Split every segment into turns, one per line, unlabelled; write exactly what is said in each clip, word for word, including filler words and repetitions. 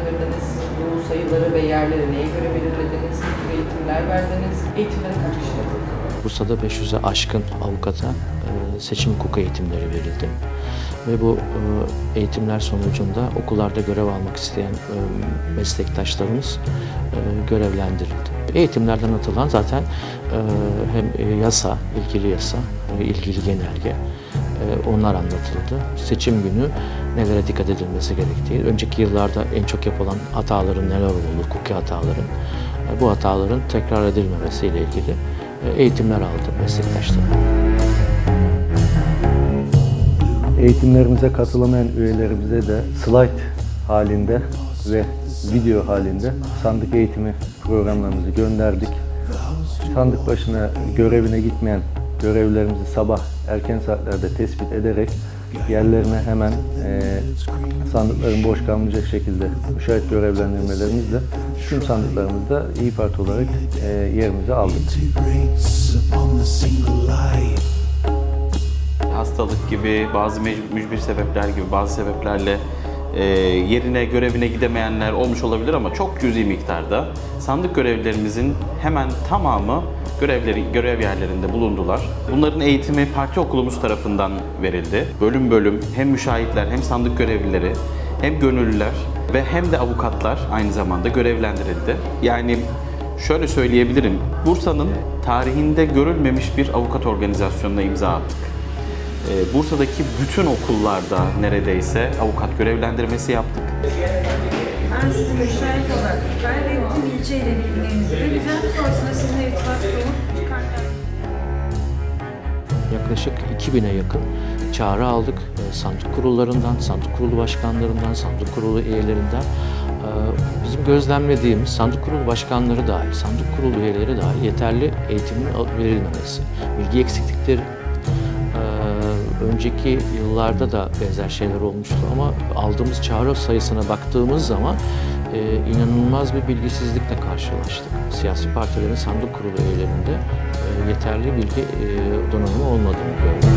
değerlendirdiniz? Bu sayıları ve yerleri neye göre belirlediniz? Ne eğitimler verdiniz? Eğitimlere kaç kişi katıldı?
Bursa'da beş yüze aşkın avukata seçim hukuk eğitimleri verildi. Ve bu eğitimler sonucunda okullarda görev almak isteyen meslektaşlarımız görevlendirildi. Eğitimlerden atılan zaten hem yasa, ilgili yasa, ilgili genelge, onlar anlatıldı. Seçim günü nelere dikkat edilmesi gerektiği, önceki yıllarda en çok yapılan hataların neler oldu, hukuki hataların, bu hataların tekrar edilmemesiyle ilgili eğitimler aldı meslektaşlarım.
Eğitimlerimize katılamayan üyelerimize de slide halinde ve video halinde sandık eğitimi programlarımızı gönderdik. Sandık başına görevine gitmeyen görevlilerimizi sabah erken saatlerde tespit ederek yerlerine hemen e, sandıkların boş kalmayacak şekilde müşahit görevlendirmelerimizle tüm sandıklarımızda İYİ Parti olarak e, yerimizi aldık.
Hastalık gibi, bazı mücbir sebepler gibi, bazı sebeplerle e, yerine, görevine gidemeyenler olmuş olabilir ama çok cüzi miktarda sandık görevlilerimizin hemen tamamı görevleri, görev yerlerinde bulundular. Bunların eğitimi parti okulumuz tarafından verildi. Bölüm bölüm hem müşahitler hem sandık görevlileri hem gönüllüler ve hem de avukatlar aynı zamanda görevlendirildi. Yani şöyle söyleyebilirim, Bursa'nın tarihinde görülmemiş bir avukat organizasyonuna imza attık. Bursa'daki bütün okullarda neredeyse avukat görevlendirmesi yaptık.
Ben sizi müşahit olarak ben ve bütün ilçeyle bilgilerinizi vereceğim. Sonrasında sizinle irtibat kurup çıkarken.
Yaklaşık iki bine yakın çağrı aldık. Sandık kurullarından, sandık kurulu başkanlarından, sandık kurulu üyelerinden. Bizim gözlemlediğimiz sandık kurulu başkanları dahil, sandık kurulu üyeleri dahil yeterli eğitimin verilmemesi, bilgi eksiklikleri. Önceki yıllarda da benzer şeyler olmuştu ama aldığımız çağrı sayısına baktığımız zaman e, inanılmaz bir bilgisizlikle karşılaştık. Siyasi partilerin sandık kurulu üyelerinde e, yeterli bilgi e, donanımı olmadığını gördük.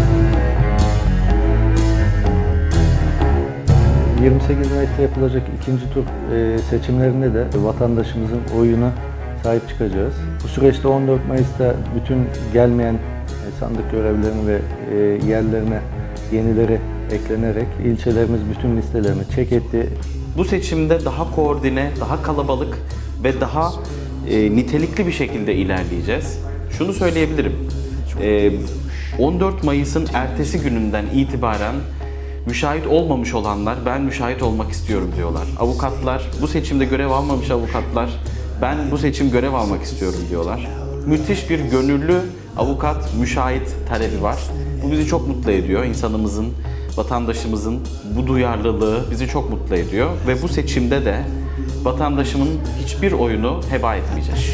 yirmi sekiz Mayıs'ta yapılacak ikinci tur e, seçimlerinde de vatandaşımızın oyuna sahip çıkacağız. Bu süreçte on dört Mayıs'ta bütün gelmeyen sandık görevlilerine ve yerlerine yenileri eklenerek ilçelerimiz bütün listelerini check etti.
Bu seçimde daha koordine, daha kalabalık ve daha e, nitelikli bir şekilde ilerleyeceğiz. Şunu söyleyebilirim, e, on dört Mayıs'ın ertesi gününden itibaren müşahit olmamış olanlar ben müşahit olmak istiyorum diyorlar. Avukatlar, bu seçimde görev almamış avukatlar ben bu seçim görev almak istiyorum diyorlar. Müthiş bir gönüllü avukat, müşahit talebi var. Bu bizi çok mutlu ediyor. İnsanımızın, vatandaşımızın bu duyarlılığı bizi çok mutlu ediyor. Ve bu seçimde de vatandaşımın hiçbir oyunu heba etmeyeceğiz.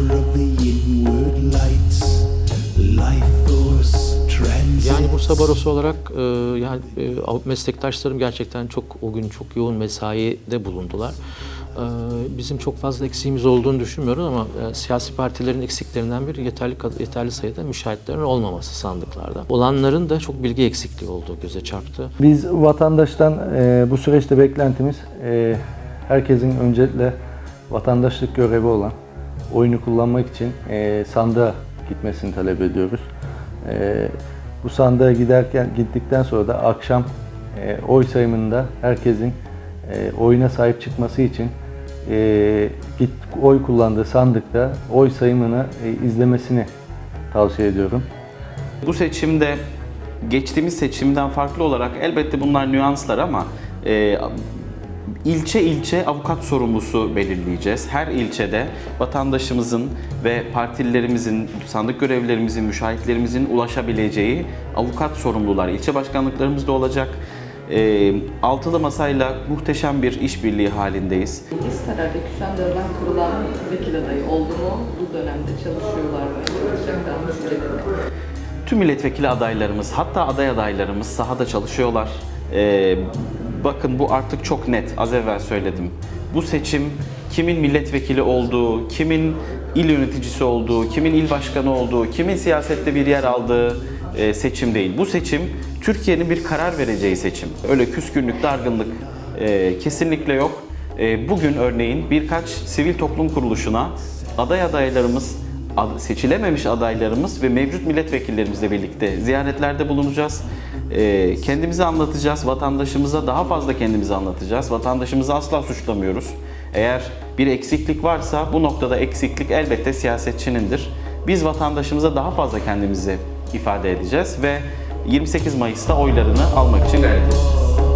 Yani Bursa Barosu olarak e, yani e, meslektaşlarım gerçekten çok o gün çok yoğun mesaide bulundular. Bizim çok fazla eksiğimiz olduğunu düşünmüyorum ama siyasi partilerin eksiklerinden biri yeterli yeterli sayıda müşahitlerin olmaması sandıklarda. Olanların da çok bilgi eksikliği olduğu göze çarptı.
Biz vatandaştan bu süreçte beklentimiz herkesin öncelikle vatandaşlık görevi olan oyunu kullanmak için sandığa gitmesini talep ediyoruz. Bu sandığa giderken gittikten sonra da akşam oy sayımında herkesin oyuna sahip çıkması için e, git oy kullandığı sandıkta oy sayımını e, izlemesini tavsiye ediyorum.
Bu seçimde geçtiğimiz seçimden farklı olarak elbette bunlar nüanslar ama e, ilçe ilçe avukat sorumlusu belirleyeceğiz. Her ilçede vatandaşımızın ve partililerimizin, sandık görevlilerimizin, müşahitlerimizin ulaşabileceği avukat sorumlular ilçe başkanlıklarımızda olacak. E, altılı masayla muhteşem bir işbirliği halindeyiz.
İstara'da Küsender'den kurulan vekil adayı oldu mu? Bu dönemde çalışıyorlar mı? Çalışacaklar mı?
Tüm milletvekili adaylarımız, hatta aday adaylarımız sahada çalışıyorlar. E, bakın bu artık çok net, az evvel söyledim. Bu seçim kimin milletvekili olduğu, kimin il yöneticisi olduğu, kimin il başkanı olduğu, kimin siyasette bir yer aldığı e, seçim değil. Bu seçim Türkiye'nin bir karar vereceği seçim. Öyle küskünlük, dargınlık e, kesinlikle yok. E, bugün örneğin birkaç sivil toplum kuruluşuna aday adaylarımız, ad, seçilememiş adaylarımız ve mevcut milletvekillerimizle birlikte ziyaretlerde bulunacağız. E, kendimizi anlatacağız, vatandaşımıza daha fazla kendimizi anlatacağız. Vatandaşımızı asla suçlamıyoruz. Eğer bir eksiklik varsa bu noktada eksiklik elbette siyasetçinindir. Biz vatandaşımıza daha fazla kendimizi ifade edeceğiz ve yirmi sekiz Mayıs'ta oylarını almak için gayret edeceğiz.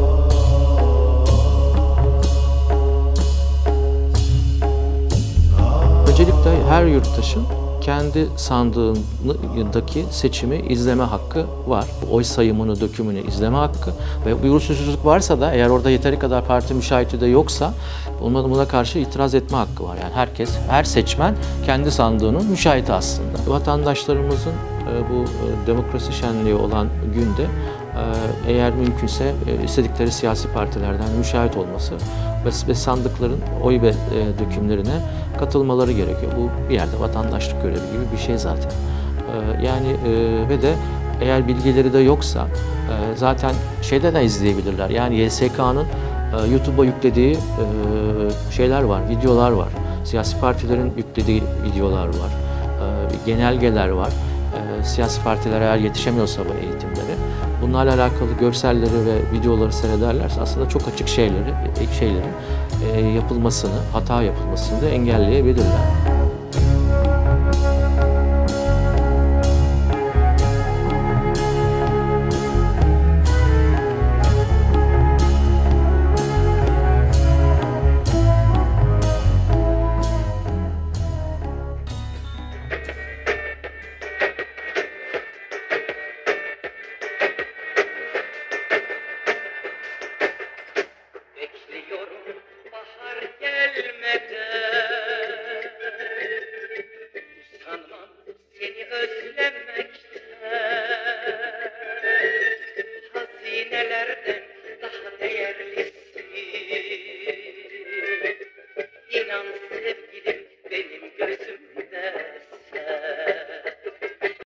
Öncelikle her yurttaşın kendi sandığındaki seçimi izleme hakkı var. Oy sayımını, dökümünü izleme hakkı ve bir usulsüzlük varsa da eğer orada yeteri kadar parti müşahidi de yoksa buna karşı itiraz etme hakkı var. Yani herkes, her seçmen kendi sandığının müşahidi aslında. Vatandaşlarımızın bu demokrasi şenliği olan günde eğer mümkünse istedikleri siyasi partilerden müşahit olması ve sandıkların oy ve dökümlerine katılmaları gerekiyor. Bu bir yerde vatandaşlık görevi gibi bir şey zaten. Yani ve de eğer bilgileri de yoksa zaten şeyden de izleyebilirler. Yani Y S K'nın YouTube'a yüklediği şeyler var, videolar var. Siyasi partilerin yüklediği videolar var. Genelgeler var. Siyasi partiler eğer yetişemiyorsa bu eğitimlere, bunlarla alakalı görselleri ve videoları seyrederlerse aslında çok açık şeyleri, şeylerin yapılmasını, hata yapılmasını da engelleyebilirler.